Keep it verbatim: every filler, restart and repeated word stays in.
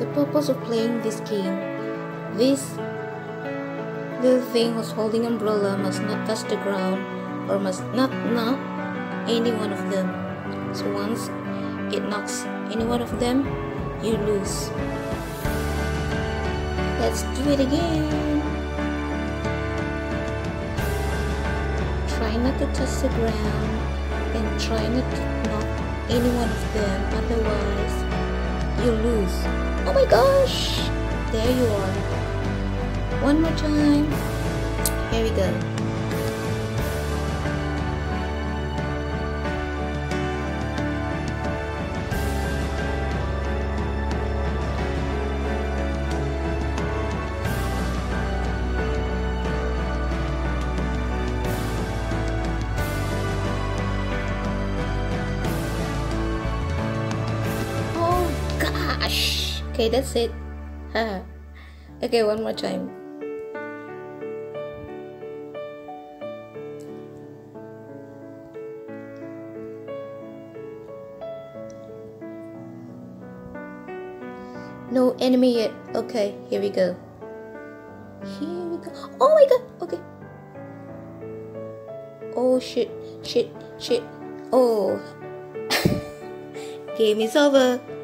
the purpose of playing this game. This little thing who's holding umbrella must not touch the ground or must not knock any one of them. So once it knocks any one of them, you lose. Let's do it again. Try not to touch the ground and try not to knock any one of them, otherwise you lose. Oh my gosh! There you are. One more time. Here we go. Okay, that's it. Haha. Okay, one more time. No enemy yet. Okay, here we go. Here we go. Oh my god. Okay. Oh shit, shit, shit. Oh. Game is over.